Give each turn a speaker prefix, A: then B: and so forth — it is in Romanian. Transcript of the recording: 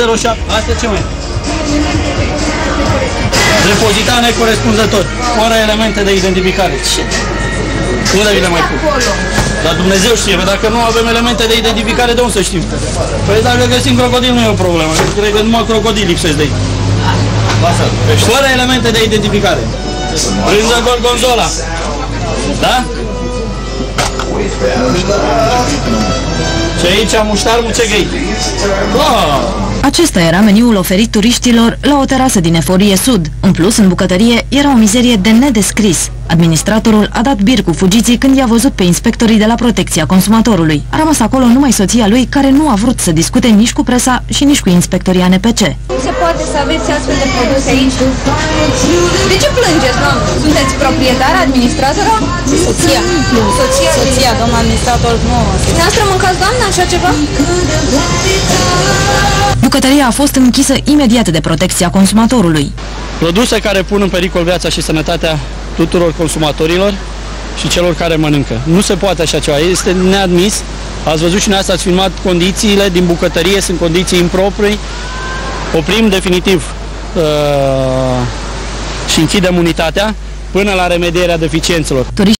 A: 07. Asta ce mai? Depozitat necorespunzător. Fără elemente de identificare. Ce? Unde vi le mai pun? Dar Dumnezeu știe, dacă nu avem elemente de identificare, de unde să știm? Păi dacă găsim crocodil nu e o problemă, cred că numai crocodil lipsesc de aici. Deci fără elemente de identificare. Brânză gorgonzola. Da? Și aici muștar mucegăi.
B: Acesta era meniul oferit turiștilor la o terasă din Eforie Sud. În plus, în bucătărie era o mizerie de nedescris. Administratorul a dat bir cu fugiții când i-a văzut pe inspectorii de la Protecția Consumatorului. A rămas acolo numai soția lui, care nu a vrut să discute nici cu presa și nici cu inspectorii ANPC.
C: Nu se poate să aveți astfel de produse aici? De ce plângeți, doamnă? Sunteți proprietar, administratoră? Soția. Soția, domnul administrator, nu. Dumneavoastră mâncați, doamnă, așa ceva?
B: Bucătăria a fost închisă imediat de Protecția Consumatorului.
A: Produse care pun în pericol viața și sănătatea tuturor consumatorilor și celor care mănâncă. Nu se poate așa ceva, este neadmis. Ați văzut și dumneavoastră, ați filmat condițiile din bucătărie, sunt condiții improprii. Oprim definitiv și închidem unitatea până la remedierea deficiențelor.